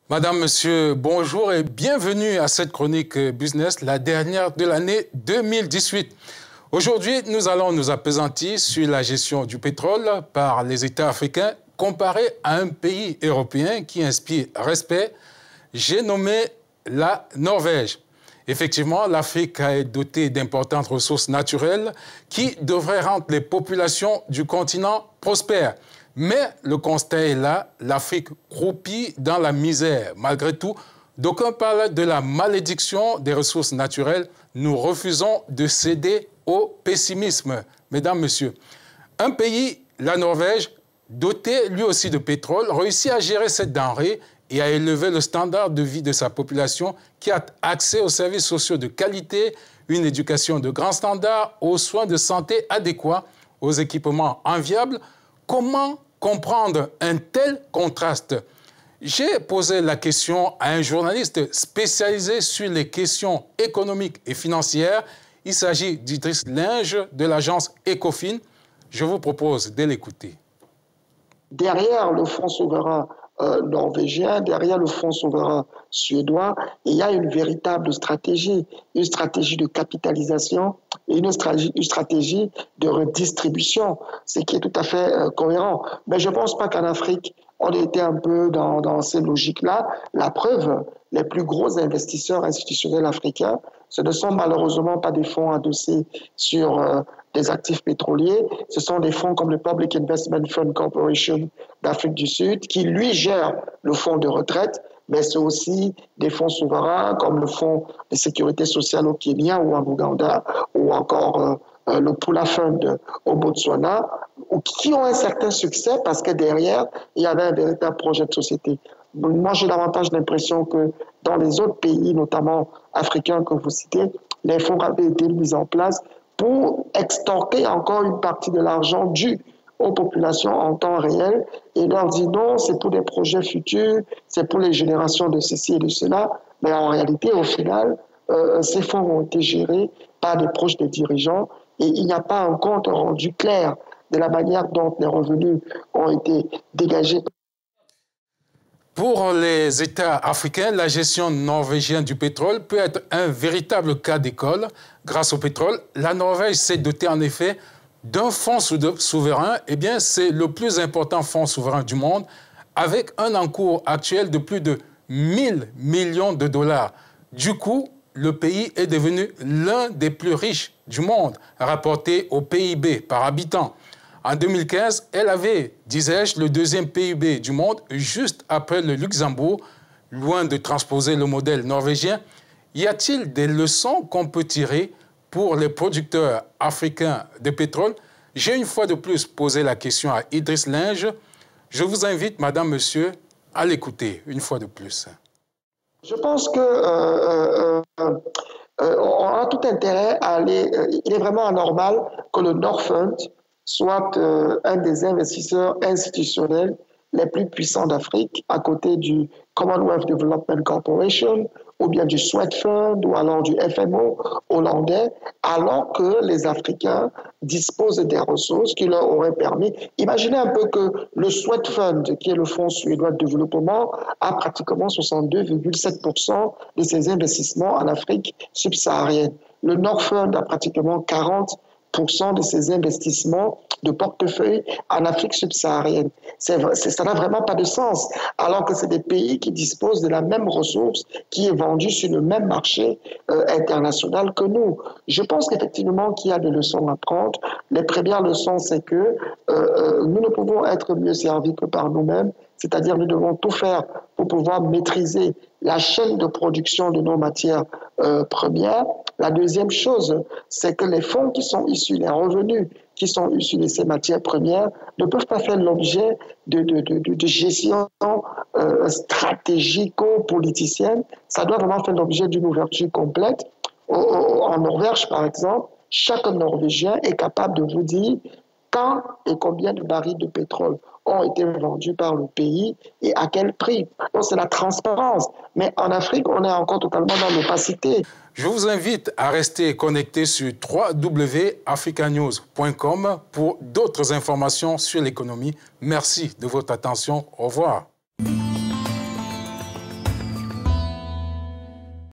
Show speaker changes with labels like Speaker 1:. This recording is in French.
Speaker 1: Madame, Monsieur, bonjour et bienvenue à cette chronique business, la dernière de l'année 2018. Aujourd'hui, nous allons nous appesantir sur la gestion du pétrole par les États africains comparé à un pays européen qui inspire respect. J'ai nommé la Norvège. Effectivement, l'Afrique est dotée d'importantes ressources naturelles qui devraient rendre les populations du continent prospères. Mais le constat est là, l'Afrique croupit dans la misère. Malgré tout, d'aucuns parlent de la malédiction des ressources naturelles. Nous refusons de céder au pessimisme. Mesdames, Messieurs, un pays, la Norvège, doté lui aussi de pétrole, réussit à gérer cette denrée et à élever le standard de vie de sa population qui a accès aux services sociaux de qualité, une éducation de grand standard, aux soins de santé adéquats, aux équipements enviables. Comment comprendre un tel contraste? J'ai posé la question à un journaliste spécialisé sur les questions économiques et financières. Il s'agit d'Idriss Linge de l'agence Ecofin. Je vous propose de l'écouter.
Speaker 2: Derrière le fonds souverain norvégien, derrière le fonds souverain suédois, il y a une véritable stratégie, une stratégie de capitalisation et une stratégie de redistribution, ce qui est tout à fait cohérent. Mais je ne pense pas qu'en Afrique, on était un peu dans ces logiques-là. La preuve, les plus gros investisseurs institutionnels africains, ce ne sont malheureusement pas des fonds adossés sur des actifs pétroliers, ce sont des fonds comme le Public Investment Fund Corporation d'Afrique du Sud, qui lui gère le fonds de retraite, mais c'est aussi des fonds souverains comme le Fonds de sécurité sociale au Kenya ou en Ouganda, ou encore le Pula Fund au Botswana, qui ont un certain succès parce que derrière, il y avait un véritable projet de société. Moi, j'ai davantage l'impression que dans les autres pays, notamment africains que vous citez, les fonds avaient été mis en place pour extorquer encore une partie de l'argent dû aux populations en temps réel et leur dire non, c'est pour des projets futurs, c'est pour les générations de ceci et de cela. Mais en réalité, au final, ces fonds ont été gérés par des proches des dirigeants et il n'y a pas un compte rendu clair de la manière dont les revenus ont été dégagés.
Speaker 1: Pour les États africains, la gestion norvégienne du pétrole peut être un véritable cas d'école. Grâce au pétrole, la Norvège s'est dotée en effet d'un fonds souverain. Eh bien, c'est le plus important fonds souverain du monde, avec un encours actuel de plus de 1000 millions de dollars. Du coup, le pays est devenu l'un des plus riches du monde, rapporté au PIB par habitant. En 2015, elle avait, disais-je, le deuxième PIB du monde, juste après le Luxembourg. Loin de transposer le modèle norvégien, y a-t-il des leçons qu'on peut tirer pour les producteurs africains de pétrole? J'ai une fois de plus posé la question à Idriss Linge. Je vous invite, Madame, Monsieur, à l'écouter une fois de plus.
Speaker 2: Je pense que on a tout intérêt à aller. Il est vraiment anormal que le Norfund soit un des investisseurs institutionnels les plus puissants d'Afrique, à côté du Commonwealth Development Corporation, ou bien du Swedfund, ou alors du FMO hollandais, alors que les Africains disposent des ressources qui leur auraient permis. Imaginez un peu que le Swedfund, qui est le Fonds suédois de développement, a pratiquement 62,7% de ses investissements en Afrique subsaharienne. Le Norfund a pratiquement 40% de ses investissements de portefeuille en Afrique subsaharienne. Ça n'a vraiment pas de sens, alors que c'est des pays qui disposent de la même ressource qui est vendue sur le même marché international que nous. Je pense qu'effectivement qu'il y a des leçons à prendre. Les premières leçons, c'est que nous ne pouvons être mieux servis que par nous-mêmes, c'est-à-dire nous devons tout faire pour pouvoir maîtriser la chaîne de production de nos matières premières. La deuxième chose, c'est que les fonds qui sont issus, les revenus qui sont issus de ces matières premières ne peuvent pas faire l'objet de gestion stratégico-politicienne. Ça doit vraiment faire l'objet d'une ouverture complète. En Norvège, par exemple, chaque Norvégien est capable de vous dire quand et combien de barils de pétrole ont été vendus par le pays et à quel prix. Donc c'est la transparence. Mais en Afrique, on est encore totalement dans l'opacité.
Speaker 1: Je vous invite à rester connecté sur www.africanews.com pour d'autres informations sur l'économie. Merci de votre attention. Au revoir.